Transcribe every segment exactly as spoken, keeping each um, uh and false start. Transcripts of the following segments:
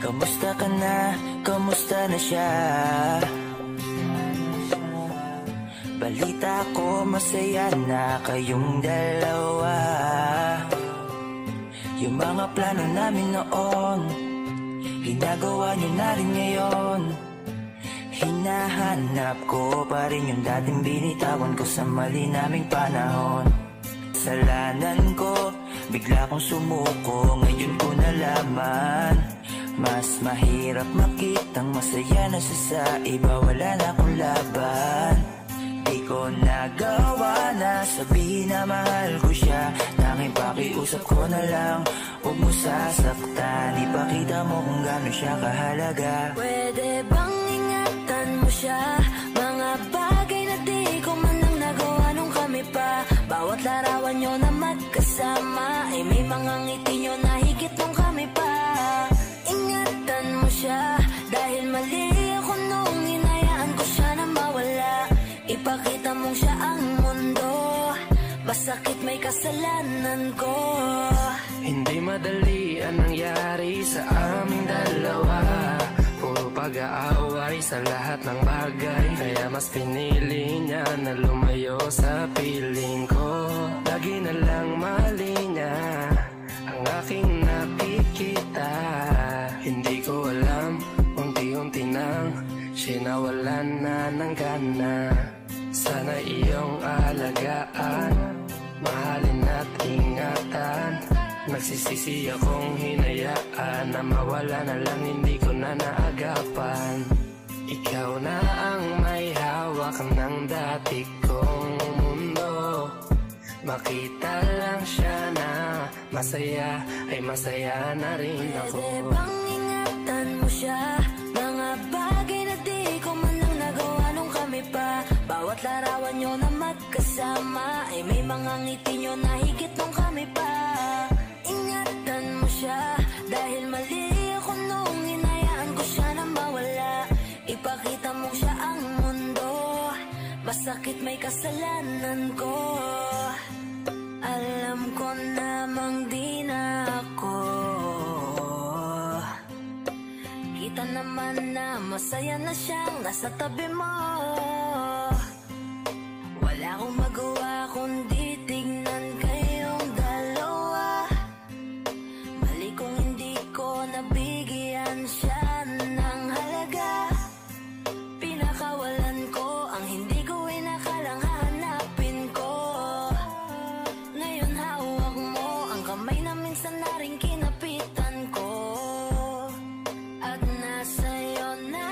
Kamusta ka na? Kamusta na siya? Balita ko masaya na kayong dalawa. Yung mga plano namin noon, ginagawa niyo na rin ngayon. Hinahanap ko pa rin yung dating binitawan ko sa mali naming panahon. Kasalanan ko, bigla kong sumuko, ngayon ko nalaman. Mas mahirap makitang masaya na siya sa iba, wala na akong laban. Di ko nagawa na sabihin na mahal ko siya. Tanging pakiusap ko na lang, huwag mo sasaktan. Ipakita mo kung gano'n siya kahalaga. Pwede bang ingatan mo siya? Mga bagay na di ko man lang nagawa nung kami pa. Bawat larawan nyo na magkasama, ay may mga ngiti nyo na higit nung kami pa. Ingatan mo siya, dahil mali ako nung hinayaan ko siya na mawala. Ipakita mong siya ang mundo, masakit may kasalanan ko. Hindi madali ang nangyari sa aming dalawa. Puro pag-aaway sa lahat ng bagay, kaya mas pinili niya na lumayo sa piling ko. Lagi na lang mali niya ang aking nakikita. Hindi ko alam, unti-unti nang sinawalan na ng gana. Sana iyong alagaan, mahalin at ingatan. Nagsisisi akong hinayaan na mawala na lang, hindi ko na naagapan. Ikaw na ang may hawak ng dati kong mundo. Makita lang siya na masaya, ay masaya na rin ako. Pwede bang ingatan mo siya? Mga bagay na di ko man lang nagawa nung kami pa. Bawat larawan nyo na magkasama, ay may mga ngiti nyo na higit nung kami pa. Ingatan mo siya, dahil mali ako nung hinayaan ko siya na mawala. Ipakita mo siya ang mundo, masakit may kasalanan ko. Alam ko namang di na ako. Kita naman na masaya na siyang nasa tabi mo. Wala akong magawa kundi tignan kayong dalawa. Mali kung hindi ko nabigyan siya ng halaga. Pinakawalan ko ang hindi ko inakalang hahanapin ko. Ngayon hawak mo ang kamay na minsan na rin kinapitan ko. At nasa'yo na.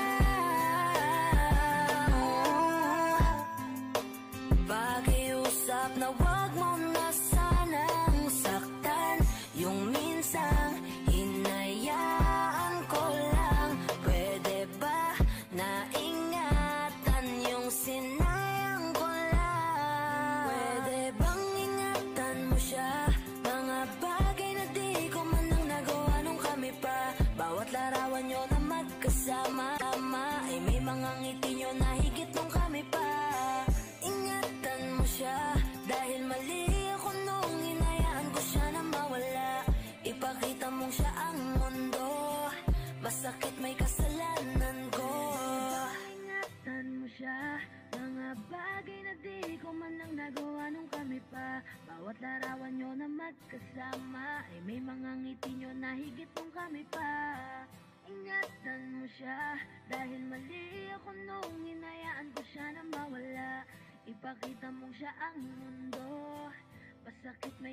Pakiusap na wag mo na sanang saktan. Yung minsang hinayaan ko lang. Pwede ba na ingatan yung sinayang ko lang? Pwede bang ingatan mo siya? Mga bagay na di ko man lang nagawa nung kami pa. Bawat larawan nyo na magkasama, ay may mga ngiti nyo na higit nung kami pa. Ingatan mo siya, dahil mali ako nung hinayaan ko siya na mawala. Ipakita mong siya ang mundo, masakit may kasalanan ko. Ingatan mo siya, mga bagay na di ko man lang nagawa nung kami pa. Bawat larawan nyo na magkasama, ay may mga ngiti nyo na higit nung kami pa. Ingatan mo siya, dahil mali ako nung hinayaan ko siya na mawala. Ipakita mong siya ang mundo, masakit may...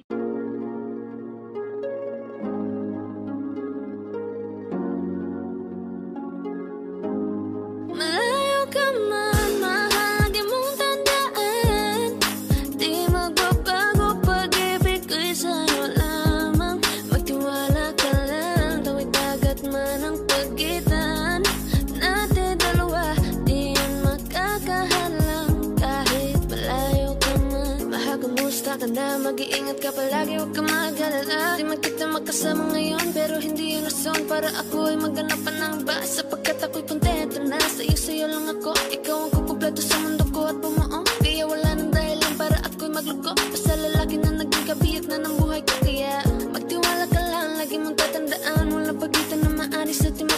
Malayo ka man, mahal, di mong tandaan. Di magbabago pag-ibig ko'y sa'yo lamang. Magtiwala ka lang, tawid dagat man ang pagitan natin dalawa, di yan makakahalang. Kahit malayo ka man, mahal, kumusta ka na? Mag-iingat ka palagi, huwag ka mag-alala. Di man kita magkasama ngayon, pero hindi yun rason para ako ay maghanap pa ng iba. Sapagkat ako'y kontento na sa'yo, sa'yo lang ako. Ikaw ang kukumpleto sa mundo ko at bumuo. Kaya wala nang dahilan para ako'y magluko. Basta lalaki na naging kabiyak na ng buhay ko. Kaya magtiwala ka lang, lagi mong tatandaan, walang pagitan na maaari sa timang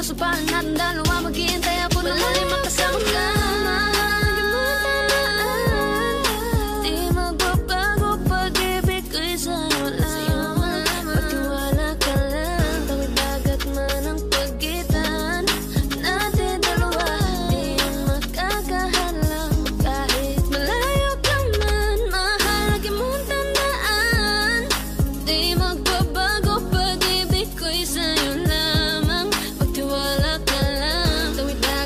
puso pa natin dalawa maghihintay ako na muli makasama ka. Mahal mo tanaan, di magbabago pag-ibig ko'y sa'yo lamang. Magtiwala ka lang, tawid dagat man ang pagitan natin dalawa, di yan magkakahalang kahit malayo ka man. Mahal, lagi mong tandaan, di magbabago pag-ibig ko'y sa'yo lamang. Magtiwala ka lang, tawid dagat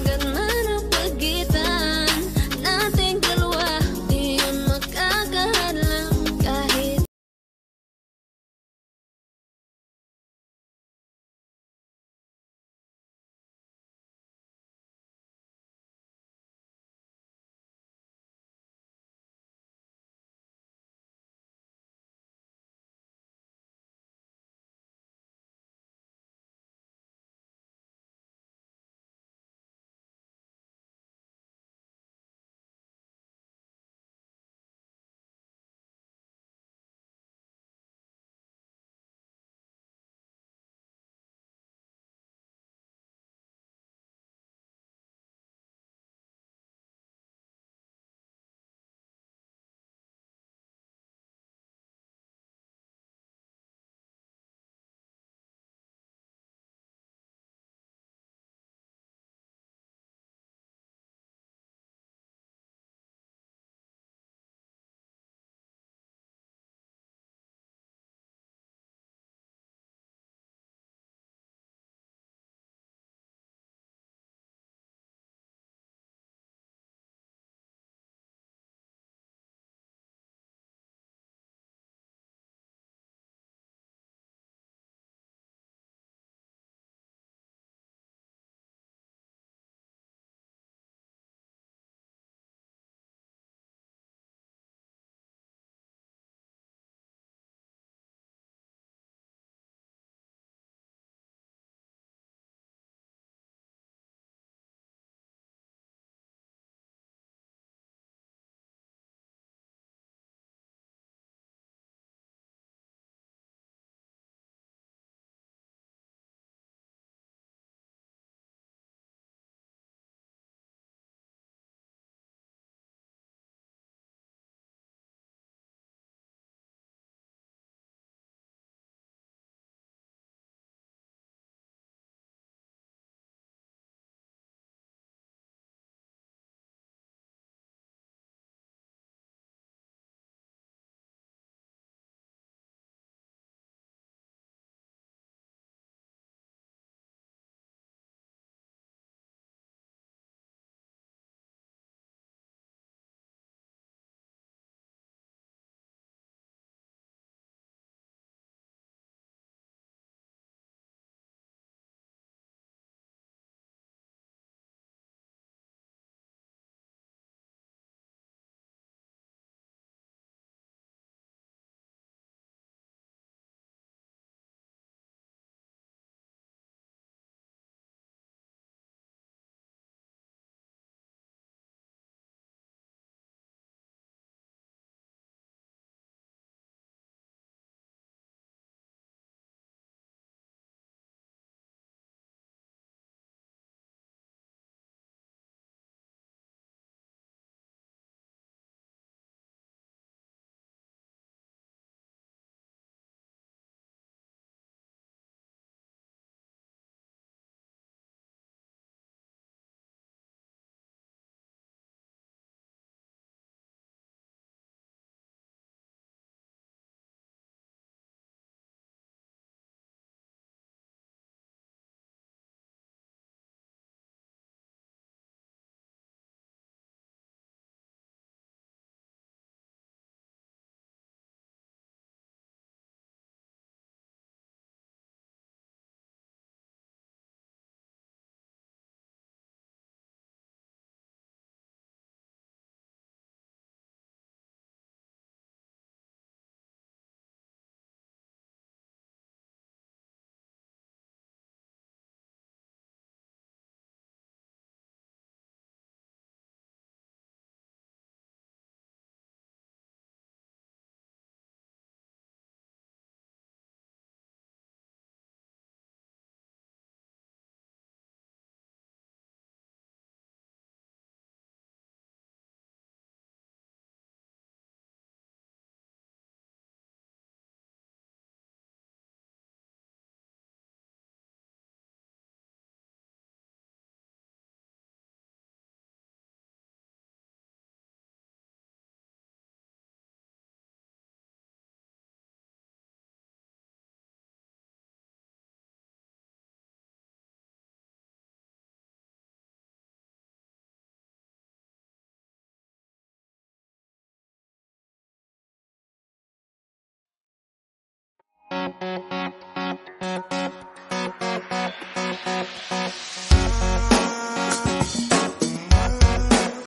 Thank